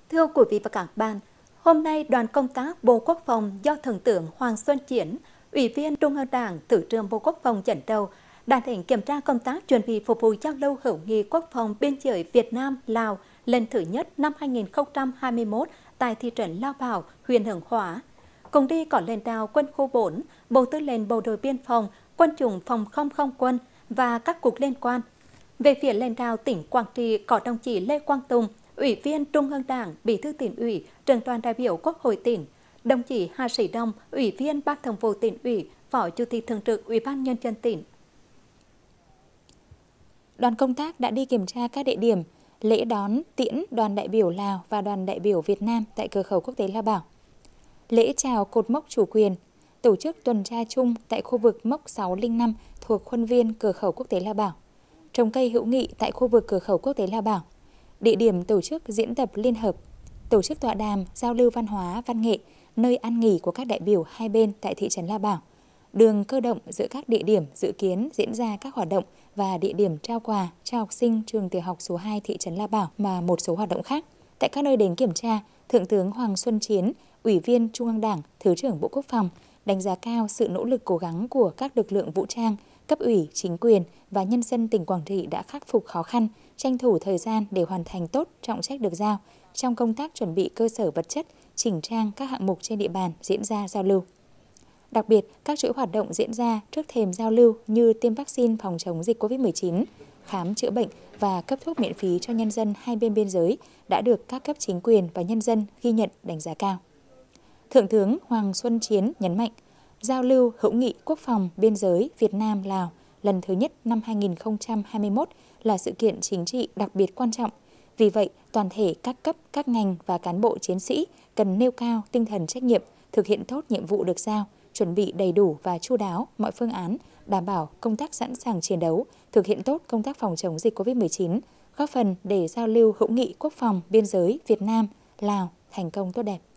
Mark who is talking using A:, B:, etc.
A: Thưa quý vị và các bạn, hôm nay đoàn công tác Bộ Quốc phòng do Thượng tướng Hoàng Xuân Chiến, Ủy viên Trung ương Đảng, Thứ trưởng Bộ Quốc phòng dẫn đầu đã đến kiểm tra công tác chuẩn bị phục vụ giao lưu hữu nghị quốc phòng biên giới Việt Nam Lào lần thứ nhất năm 2021 tại thị trấn Lao Bảo, huyện Hướng Hóa. Cùng đi có lãnh đạo Quân khu 4, Bộ Tư lệnh Bộ đội Biên phòng, Quân chủng Phòng không không quân và các cục liên quan. Về phía lãnh đạo tỉnh Quảng Trị có đồng chí Lê Quang Tùng, Ủy viên Trung ương Đảng, Bí thư Tỉnh ủy, Trưởng đoàn đại biểu Quốc hội tỉnh, đồng chí Hà Sĩ Đông, Ủy viên Ban Thường vụ Tỉnh ủy, Phó Chủ tịch Thường trực Ủy ban Nhân dân tỉnh.
B: Đoàn công tác đã đi kiểm tra các địa điểm lễ đón tiễn đoàn đại biểu Lào và đoàn đại biểu Việt Nam tại cửa khẩu quốc tế La Bảo, lễ chào cột mốc chủ quyền, tổ chức tuần tra chung tại khu vực mốc 605 thuộc khuôn viên cửa khẩu quốc tế La Bảo, trồng cây hữu nghị tại khu vực cửa khẩu quốc tế La Bảo, địa điểm tổ chức diễn tập liên hợp, tổ chức tọa đàm giao lưu văn hóa, văn nghệ, nơi ăn nghỉ của các đại biểu hai bên tại thị trấn La Bảo, đường cơ động giữa các địa điểm dự kiến diễn ra các hoạt động và địa điểm trao quà cho học sinh trường tiểu học số 2 thị trấn La Bảo và một số hoạt động khác. Tại các nơi đến kiểm tra, Thượng tướng Hoàng Xuân Chiến, Ủy viên Trung ương Đảng, Thứ trưởng Bộ Quốc phòng, đánh giá cao sự nỗ lực cố gắng của các lực lượng vũ trang, cấp ủy, chính quyền và nhân dân tỉnh Quảng Trị đã khắc phục khó khăn, tranh thủ thời gian để hoàn thành tốt trọng trách được giao trong công tác chuẩn bị cơ sở vật chất, chỉnh trang các hạng mục trên địa bàn diễn ra giao lưu. Đặc biệt, các chuỗi hoạt động diễn ra trước thềm giao lưu như tiêm vaccine phòng chống dịch COVID-19, khám chữa bệnh và cấp thuốc miễn phí cho nhân dân hai bên biên giới đã được các cấp chính quyền và nhân dân ghi nhận đánh giá cao. Thượng tướng Hoàng Xuân Chiến nhấn mạnh, giao lưu hữu nghị quốc phòng biên giới Việt Nam-Lào lần thứ nhất năm 2021 là sự kiện chính trị đặc biệt quan trọng. Vì vậy, toàn thể các cấp, các ngành và cán bộ chiến sĩ cần nêu cao tinh thần trách nhiệm, thực hiện tốt nhiệm vụ được giao, chuẩn bị đầy đủ và chu đáo mọi phương án, đảm bảo công tác sẵn sàng chiến đấu, thực hiện tốt công tác phòng chống dịch COVID-19, góp phần để giao lưu hữu nghị quốc phòng biên giới Việt Nam-Lào thành công tốt đẹp.